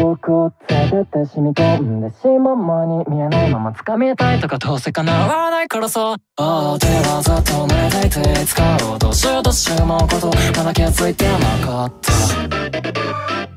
僕を連れてって染み込んでしまう前に見えないまま掴みたいとかどうせ叶わないからさ。ああ手はずっと寝ていていつかをどうしようとしようことまだ気づいてなかった。